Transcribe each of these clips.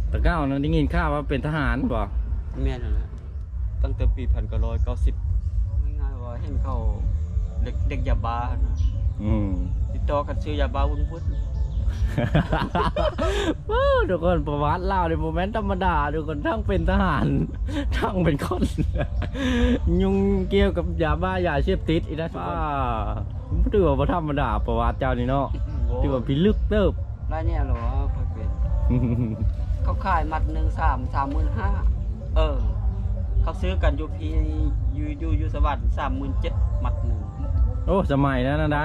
ตะเก้านั้นได้ยินข่าวว่าเป็นทหารบ่แม่นั่นแหละตั้งแต่ปี1990ง่ายๆว่าเห็นเขาเด็กยาบ้านะติดต่อกันซื้อยาบ้าวุ่นทุกคนประวัติเล่าในโมเมนต์ธรรมดาทุกคนทั้งเป็นทหารทั้งเป็นคนยุ่งเกี่ยวกับยาบ้ายาเสพติดอีกนะถือว่าธรรมดาประวัติเจ้านี่เนาะถือว่าพิลึกเติบไรเนี่ยหรอค่อยเป็นเขาขายมัดหนึ่ง35,000เขาซื้อกันอยู่พีอยู่สวัสดิ์37,000มัดหนึ่งโอ้สมัยนั้นนะได้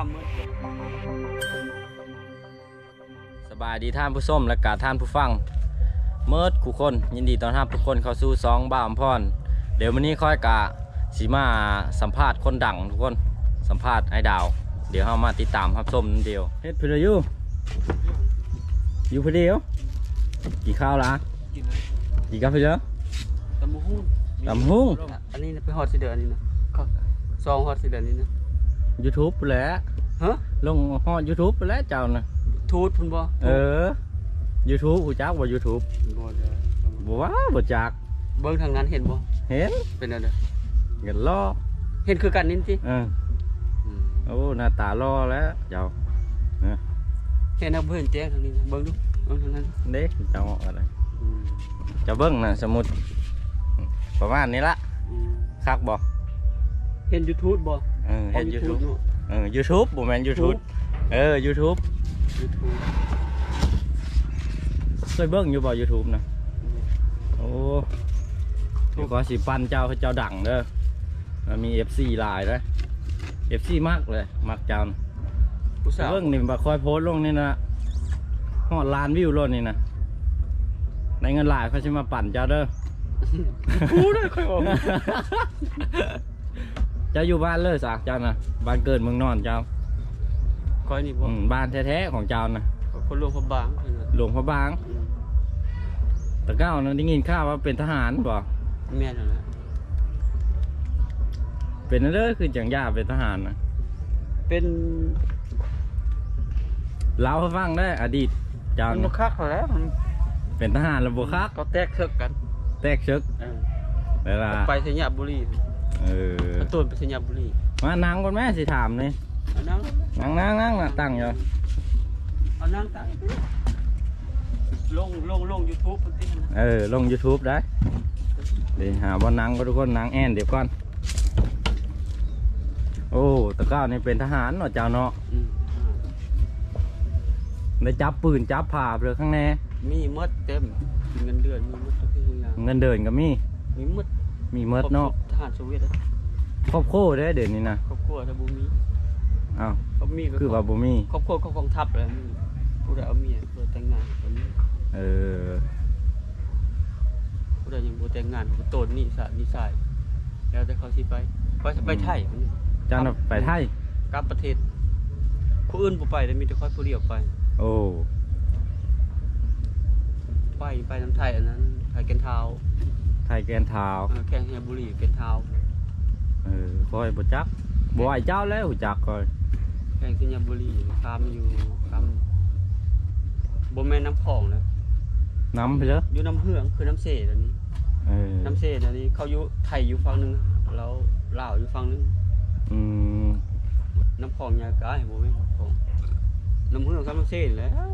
สบายดีท่านผู้ชมและกาท่านผู้ฟังเมิดคู่คนยินดีต้อนรับทุกคนเข้าสู่ซองบ่าวพรเดี๋ยววันนี้ค่อยกะสีมาสัมภาษณ์คนดังทุกคนสัมภาษณ์ไอ้ดาวเดี๋ยวเรามาติดตามรับชมเดียวเฮ็ดเพื่ออยู่เพื่อเดียวกี่ข้าวละกี่กาแฟเยอะตำหุ้งอันนี้ไปฮอตสิเดือนนี้นะซองฮอตสิเดือนนี้นะ YouTube ไปแล้วฮะลงฮอต YouTube ไปแล้วเจ้านะทูดพุ่นบ่ YouTube หูจักบ่ YouTube บ่ว่าบ่จักเบิ่งทางนั้นเห็นบ่เห็นเป็นอะไรเห็นล้อเห็นคือกันนี่สิโอ้หน้าตาล้อแล้วเจ้าเห็นเอาเบิ่งแจ้งทางนี้เบิ่งดูเบิ่งทางนั้นเด้เจ้าอะไรจะเบิ่งน่ะสมุดประมาณนี้ละคักบ่เห็น YouTube บ่เห็น YouTube YouTube บ่แม่น YouTube YouTube เคยเบิ่งอยู่บ่ YouTube นะโอ้ถูกก็สิปั้นเจ้าดังเด้อมันมี FC หลายนะ FC มากเลยมักเจ้าเบิ่งนี่บ่ค่อยโพสต์ลงนี่นะฮอดล้านวิวโลดนี่นะในเงินหลายเขาสิมาปั่นเจ้าเด้อกูได้ค่อยบอกเจ้าอยู่บ้านเลยสะเจ้านะบ้านเกิดเมืองนอนเจ้าก้อยนี่บ่บ้านแท้ๆของเจ้านะคนหลวงพระบางหลวงพระบางตะเก้านั้นได้ยินข่าวว่าเป็นทหารบ่แม่นั่นแหละเป็นนั่นเลยคือจังย่าเป็นทหารนะเป็นเล่าให้ฟังได้อดีตเจ้ามันคักแล้วมันเป็นทหารระบบคักก็แตกเชิกกันแตกเชิกเวลาไปสัญญาบุรีตัวไปสัญญาบุรีมานั่งก่อนแม่สิถามนี่นั่งนะตั้งอยู่เอานั่งตั้งลง YouTube ลง YouTube ได้เดี๋ยวหาว่านั่งก็ทุกคนนั่งแอนเดี๋ยวก่อนโอ้ตะก้านี่เป็นทหารเนาะเจ้าเนาะได้จับปืนจับผ่าเลยข้างในมีมดเต็มเงินเดือนมีมดทุกอย่างเงินเดือนก็มีมดเนาะทหารโซเวียตครอบครัวได้เดือนนี้นะครอบครัวถ้าบุมีอ้าวคือว่าบุมีครอบครัวกองทัพอะไรผู้ใดเอาเมียผู้ใดแต่งงานคนนี้ผู้ใดยังบ่แต่งงานผู้โตนนี่สายแล้วแต่เขาสิไปไทยจ้าไปไทยกลับประเทศผู้อื่นบ่ไปแต่มีแต่ค่อยผู้เดียวไปโอ้ไปน้ำไทยอันนั้นไทยแกนเท้าแข่งเฮียบุรีแกนเท้าคอยบ่จักบ่ไหวเจ้าแล้วหูจักคอยแข่งสิญญาบุรีคำอยู่บ่แม่น้ำคลองนะน้ำไปเลยอยู่น้ำเฮืองคือน้ำเสดอันนี้น้ำเสดอันนี้เขาอยู่ไทยอยู่ฝั่งนึงแล้วลาวอยู่ฝั่งนึงน้ำคลองยากายบ่แม่น้ำคลองน้ำเฮืองกับน้ำเสดแล้ว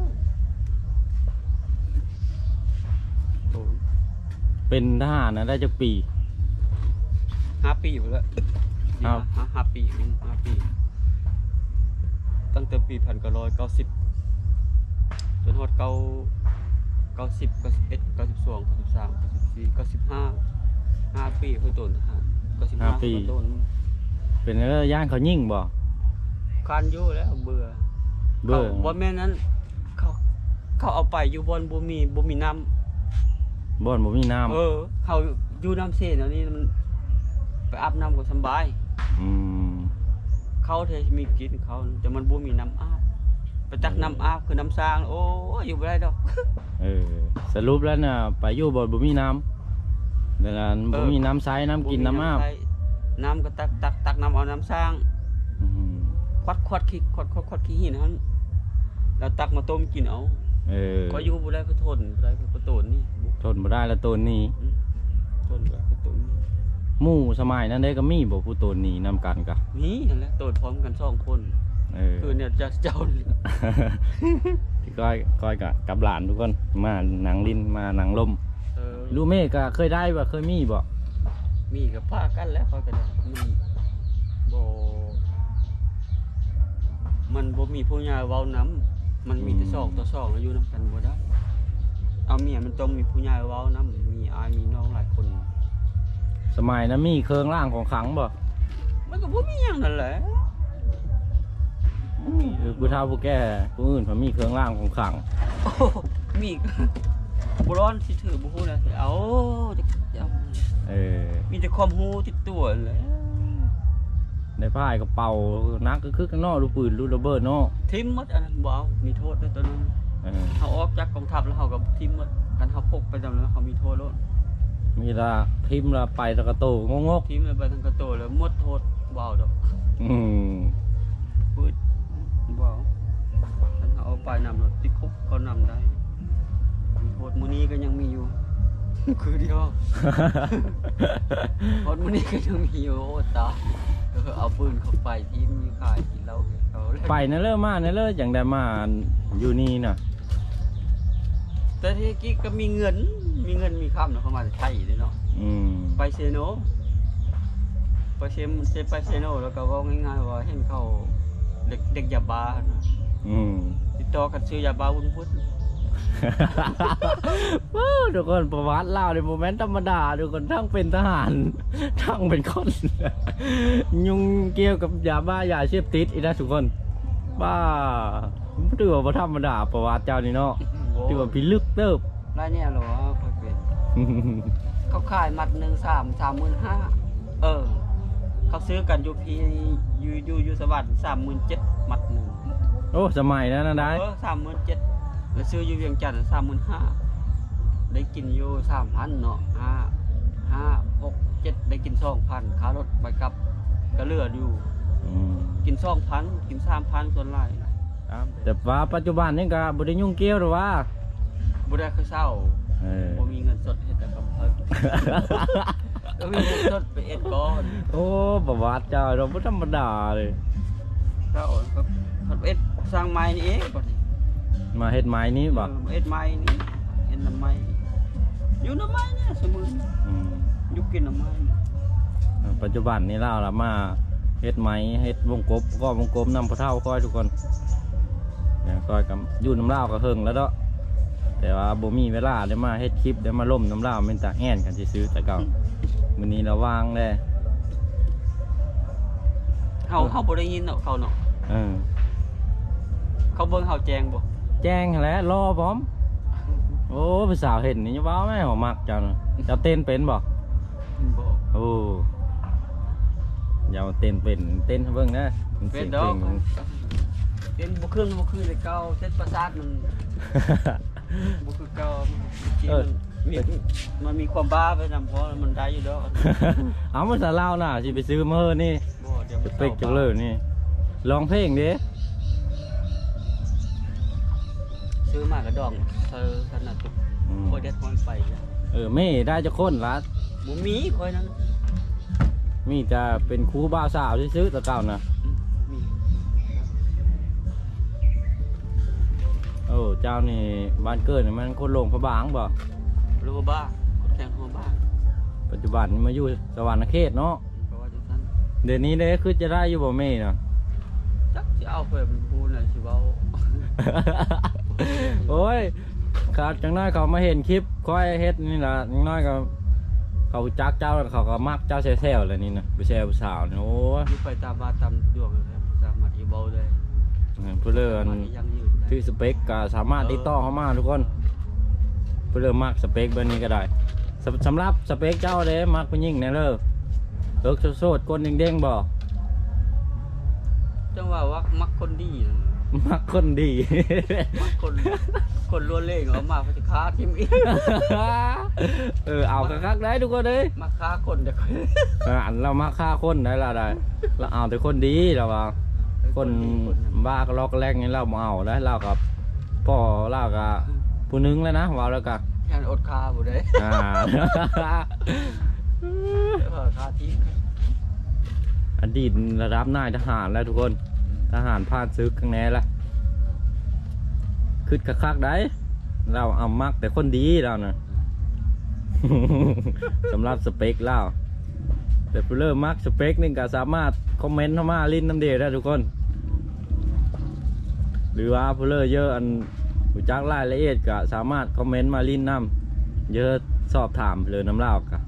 เป็นทหารนะได้จากปี 5 ปีอยู่แล้ว5 ปีตั้งแต่ปี1990จนฮอด90 91 92 93 94 95 5 ปีค่อยต้นทหาร 95 ปีเป็นแล้วย่างเขายิ่งบ่คันอยู่แล้วเบื่อบ่แม่นั้นเขาเอาไปอยู่บนบ่มีน้ำบ่มีน้ำเขาอยู่น้ำเสนนี่มันไปอาบน้ำก็สบายเขาเทมีกินเขาแต่มันบ่มีน้ำอาบไปตักน้ำอาบคือน้ำสร้างโอ้อยู่ไม่ได้ดอกสรุปแล้วน่ะไปอยู่บ่มีน้ำดังนั้นบ่มีน้ำใช้น้ำกินน้ำอาบน้ำก็ตักน้ำเอาน้ำสร้างควัดขี้หินนั้นแล้วตักมาต้มกินเอาก็อยู่บ่ได้ก็ทนบ่ได้ก็ตูนนี่ทนบ่ได้แล้วตัวนี้ทนบ่ได้ก็ตูนนี่หมู่สมัยนั้นได้ก็มีบ่ผู้ตัวนี้นำกันกะนี่นั่นแหละตูนพร้อมกัน2คนคือเนี่ยจะเจ้าที่ก้อยกับหลานทุกคนมาหนังลิ้นมาหนังลมลูเมก็เคยได้บ่เคยมีบ่มีกับพากันแล้วเขาก็ได้มันบ่มีผู้ใหญ่เว้านํมันมีแต่2ต่อ2แล้วอยู่นํกันบ่ได้เอาเมียมันต้องมีผู้ใหญ่เว้านํมีอายมีน้องหลายคนสมัยนั้นมีเครื่องร่างของขลังบ่มันก็บ่มีหยังนั่นแหละคือผู้เฒ่าผู้แก่ผู้อื่นเขามีเครื่องร่างของขลังมีบ่ร้อนสิถือบ่ฮู้นะสิเอาจะมีแต่ความฮู้ติดตัวแหละในพ่ายกระเป๋านักก็คือข้างนอกลูกปืนลูกระเบิดเนาะทิ่มหมดอันนั้นบ่เอามีโทษด้วยตัวนั้นเฮาออกจากกองทัพแล้วเฮาก็ทิ่มหมดกันเฮาพกไปจำแล้วเฮามีโทษแล้วมีละทิมละไปตะกะโตงกทิ่มไปทางกระโตแล้วหมดโทษบ่เอาดอก ปืดบ่เอาคันเอาไปนำรถติดคุกเขานำได้มีโทษมื้อนี้ก็ยังมีอยู่ คือเดียวโทษมื้อนี้ก็ยังมีอยู่โอ้ตายเอาปืนเข้าไปที่มีขายกินเหล้าเขาเลยไปนั่นเลิศมานั่นเลิศอย่างได้มาอยู่นี่น่ะแต่ที่กี้ก็มีเงินมีคำเนาะเขามาจากไทยเลยเนาะไปเซโนไปเซโนแล้วก็ว่าง่ายๆว่าเห็นเขาเด็กยาบ้านะติดต่อกันซื้อยาบ้าวุ่นทุกคนประวัติเล่าในโมเมนต์ธรรมดาทุกคนทั้งเป็นทหารทั้งเป็นคนยุ่งเกี่ยวกับยาบ้ายาเสพติดอีกนะทุกคนบ้าถือว่าธรรมดาประวัติเจ้านี่เนาะถือว่าพิลึกเติบได้เนี่ยหรอค่อยเป็นเขาขายมัดหนึ่ง35,000เขาซื้อกันอยู่พีอยู่สวัสดิ์37,000มัดหนึ่งโอ้สมัยนั้นนะได้ 37,000แล้วซื้ออยู่เวียงจันทร์35,000ได้กินอยู่3,000เนาะ5 6 7ได้กิน2,000ค่ารถไปกลับก็เหลืออยู่กิน2,000กิน3,000ส่วนหลายแต่ว่าปัจจุบันนี่ก็บ่ได้ยุ่งเกี่ยวหรอว่าบ่ได้คือเศร้าบ่มีเงินสดเฮ็ดแต่กำเพิ่นก็มีเงินสดไปเอ็ดก่อนโอ้ประวัติเจ้าเราบ่ธรรมดาเลยเจ้าก็เอ็ดสร้างไม้นี่เองบัดนี้มาเฮ็ดไม้นี้บ่เอ็ดไม้นี่เฮ็ดน้ำไม้อยู่น้ำไม้เนี่ยเสมออยู่กินน้ำไม้ปัจจุบันนี้เราละมาเฮ็ดไม้เฮ็ดวงกบก็วงกบนำพระเท่าก้อยทุกคนเนี่ยก้อยกับอยู่น้ำเล่าก็เฮิงแล้วเนาะแต่ว่าบ่มีเวลาได้มาเฮ็ดคลิปได้มาล่มน้ำเล่าเป็นตาแอนกันซื้อแต่เก่ามื้อนี้เราวางได้เฮาบ่ได้ยินเนาะเขาเนาะเขาเบิ่งเฮาแจ้งบ่แจ้งแล้วรอพร้อมโอ้ผู้สาวเห็นนี่ว้าวแม่หัวมักเจ้าเจ้าเต้นเป็นบ่โอ้ยาวเต้นเป็นเต้นเบิ่งนะเป็นดอกเต้นบ่คือเลยเก่าเต้นประสาทมันบ่คือเก่ามันมีความบ้าไปนำเพราะมันได้อยู่ดอกเอามาสาเล่าน่ะสิไปซื้อมาเฮ้อนี่จะเป็กจังเลยนี่ร้องเพลงดิซื้อมากระดองเธอขนาดตุกโคเด็ดมันไปไม่ได้จะค้นละบุมีคอยนั้นมีจะเป็นครูบ่าวสาวซื้อตะเก่านะโอ้เจ้านี่บ้านเกิดมันคนลงพระบางบ่ลงพระบางคนแข่งพระบางปัจจุบันมาอยู่สวรรค์เขตเนาะเดี๋ยวนี้เลยคือจะได้อยู่บ่เม่เนาะจักจะเอาไปเป็นผู้ไหนสิเว้าโอ้ยขาดจังน้อยเขามาเห็นคลิปค่อยเฮ็ดนี่ล่ะจังน้อยก็เขาจักเจ้าเขาก็มักเจ้าแซ่ๆอะไรนี่นะไปแซ่ผู้สาวนี่โอ้ยไปตามมาตามดวงเลยสามารถอีเบาเลยเพื่อเลื่อนที่สเปคก็สามารถติดต่อเข้ามาทุกคนเพื่อเลื่อนมักสเปคแบบนี้ก็ได้สำหรับสเปคเจ้าเด้มักผู้หญิงแน่เลยเลิกโสดก้นเด้งๆบ่จังว่ามักคนดีมักคนดีมักคนล้วนเล่งเอามาพัฒนาทีมอีกเอาคักได้ทุกคนเลยมาฆ่าคนเด็กอันเรามาฆ่าคนได้ละได้เราเอาแต่คนดีเราว่าคนบ้าก็ลอกแรกนี่เราเอาได้เรากับพ่อเล่ากะผู้หนึงแล้วนะว่าแล้วกะแค่อดคาบ่ได้อ่าคาทิ้งอดีตระดับนายทหารแล้วทุกคนทหารผ่านซึกข้างในละคึดคักๆได้เราเอามักแต่คนดีเรานะ สำหรับสเปคเราแต่ผู้เริ่มมักสเปคนี่ก็สามารถคอมเมนต์เข้ามาลิ้นน้ำเดียได้ทุกคน หรือว่าผู้เริ่มเยอะอันรู้จักรายละเอียดก็สามารถคอมเมนต์มาลิ้นน้ำเยอะสอบถามเลยน้ำเล่าก็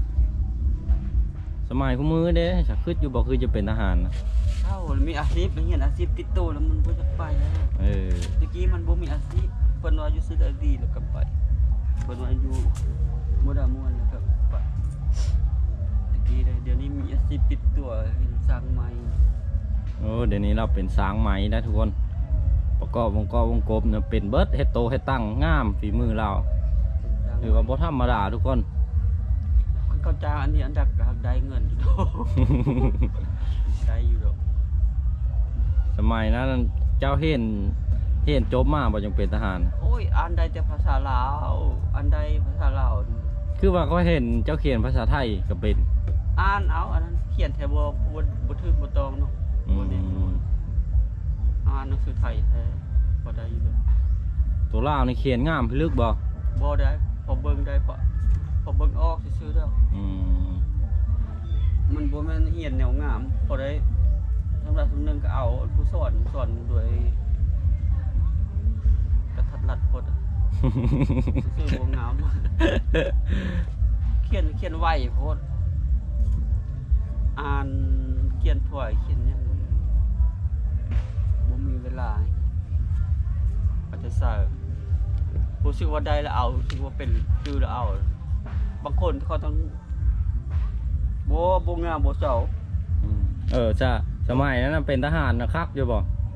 สมัยคู่มือเด้จะขึ้นอยู่บอกคือจะเป็นทหารนะเอ้ามีอาชีพเห็นอาชีพติดตัวแล้วมันบ่จะไปแล้วเออตะกี้มันบ่มีอาชีพเพิ่นว่าอยู่สุดอดีตแล้วก็ไปเพิ่นว่าอยู่บ่ได้ม่วนแล้วก็ไปตะกี้เลยเดี๋ยวนี้มีอาชีพติดตัวเห็นสร้างใหม่โอ้เดี๋ยวนี้เราเป็นสางไหมได้ทุกคนประกอบวงกบเนี่ยเป็นเบิร์ดเฮ็ดโตเฮ็ดตั้งงามฝีมือเราหรือว่าบ่ธรรมดาทุกคนเขาจ้างอันนี้อันดับก็ได้เงินอยู่ดอกได้อยู่ดอกสมัยนั้นเจ้าเห็นจบมาบ่ยังเป็นทหารโอ้ยอันใดแต่ภาษาลาวอันใดภาษาลาวคือว่าเขาเห็นเจ้าเขียนภาษาไทยก็เป็นอ่านเอาอันนั้นเขียนแทบ่ถึกบ่ตรงเนาะบ่ได้อ่านหนังสือไทยแท้บ่ได้อยู่ดอกตัวลาวนี่เขียนงามพิลึกบ่บ่ได้พอเบิ่งได้พอเบิ่งออกซื่อๆแล้วอืมมันบ่แม่นเฮียนแนวงามพอได้สำหรับสำนึงก็เอาผู้สอนด้วยกระทัดรัดโพดอะ ซื่อๆบ่งาม เขียนไวโพดอ่านเขียนถ้วยเขียนหยังบ่มีเวลาก็จะใส่รู้สึกว่าได้แล้วเอารู้สึกว่าเป็นคือแล้วเอาบางคนเขาต้องบ่งามบ่เจ้าจ้าสมัยนั้นนะเป็นทหารนะคักอยู่บ่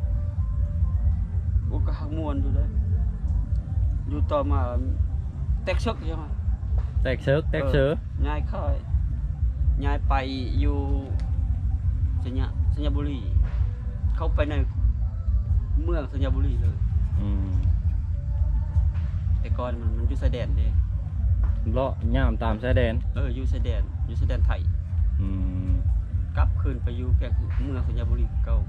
บ่ก็หักมวนอยู่เด้ออยู่ต่อมาแตกชึกใช่มั้ยแตกเชิกย้ายค่ายย้ายไปอยู่สัญญบุรีเข้าไปในเมืองสัญญบุรีเลยอืมแต่ก่อนมันอยู่ชายแดนเด้เลาะย่ามตามชายแดนอยู่ชายแดนไทยอืมกลับคืนไปอยู่แก่เมืองสัญญบุรีเก่า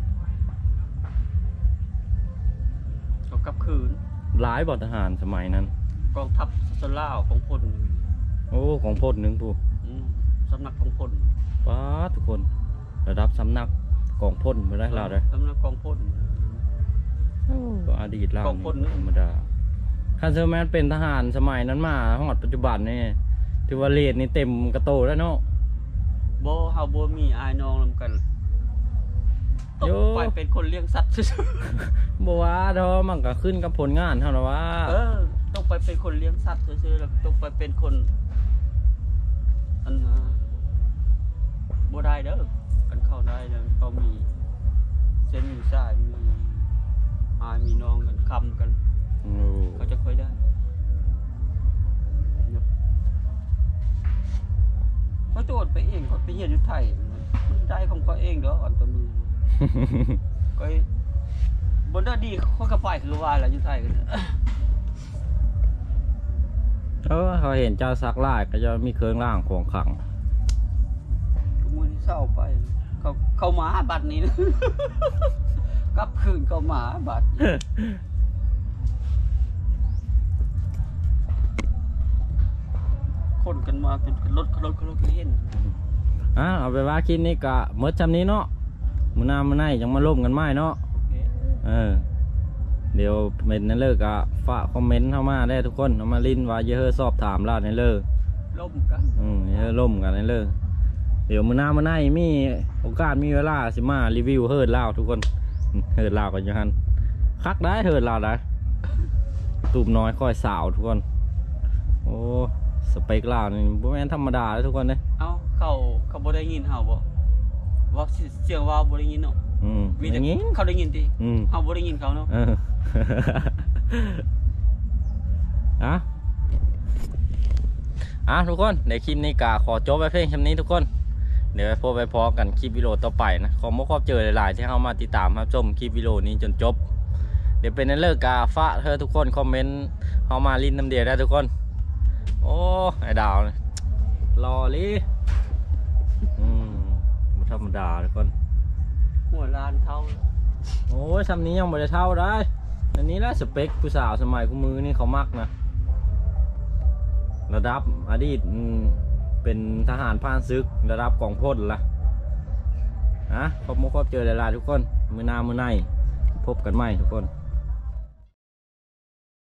เขากลับคืนหลายบ่ทหารสมัยนั้นกองทัพสลาวของพลโอ้ของพลหนึ่งผู้สำนักของพลป้าดทุกคนระดับสำนักกองพลไปได้เราเลยสำนักกองพลอดีตเรากองพลธรรมดาคันเซอร์แมนเป็นทหารสมัยนั้นมาฮอดปัจจุบันนี่ถือว่าเลดนี่เต็มกระโตแล้วเนาะบ่เฮาบ่มีอายน้องนำกันตกไปเป็นคนเลี้ยงสัตว์ซื่อบัวดอมันก็ขึ้นกับผลงานเท่านั้นว่าตกไปเป็นคนเลี้ยงสัตว์ซื่อๆแล้วตกไปเป็นคนอันบ่ได้เด้อกันเข้าได้แล้วเขามีเส้นมีสายมีอายมีน้องกันคำกันโอ้เขาจะค่อยได้เขาโจทย์ไปเองเขาไปเรียนอยู่ไทยมันได้ของเขาเองเด้ออันตัวมือ ก็บนได้ดีเขาก็ไปคือว่าแหละอยู่ไทยกันเขาเห็นเจ้าซักลายก็จะมีเครื่องล่างของขังทุกมื้อที่เศร้าไปเขาหมาบัดนี้นะ กลับคืนเขาหมาบัดคนกันมาเป็นรถก็เห็นเอาไปว่าคลิปนี้ก็เมื่อจำนี้เนาะมื้อหน้ามื้อไหนยังมาร่วมกันไหมเนาะโอเคเดี๋ยวเป็นนั่นเลยก็ฝากคอมเมนต์เข้ามาได้ทุกคนเอามาลิ้นว่าเยอะสอบถามเราในเลยล่มกันเยอะล่มกันในเลยเดี๋ยวมื้อหน้ามื้อไหนมีโอกาสมีเวลาสิมารีวิวเฮิร์ดลาวทุกคนเฮิร์ดลาวกันอยู่ฮันคักได้เฮิร์ดลาวได้ตูบน้อยค่อยสาวทุกคนโอ้สเปคลาวนี่บ่แม่นธรรมดาเลยทุกคนเลยเอ้าเขาบ่ได้ยินเฮาบ่ว่าเสียงว่าบ่ได้ยินเนาะมีอย่างงี้เขาได้ยินติ เฮาบ่ได้ยินเขาเนาะทุกคนในคลิปนี้ก็ขอจบไปเพียงเท่านี้ทุกคนเดี๋ยวไปพบไปพอกันคลิปวิดีโอต่อไปนะขอเจอหลายๆที่เข้ามาติดตามรับชมคลิปวิดีโอนี้จนจบเดี๋ยวเป็นนั่นเลิกกาฟ้าเธอทุกคนคอมเมนต์เขามาลินน้ำเดียได้ทุกคนโอ้ไอ้ดาวนี่รอลิไม่ธรรมดาทุกคนหัวลานเท่าโอ้ยทำนี้ยังไม่ได้เท่าได้อันนี้แหละสเปคผู้สาวสมัยคู่มือนี่เขามักนะระดับอดีตเป็นทหารผ่านศึกระดับกองพลละพบมุกพบเจอหลายๆทุกคนมือหน้ามือในพบกันใหม่ทุกคน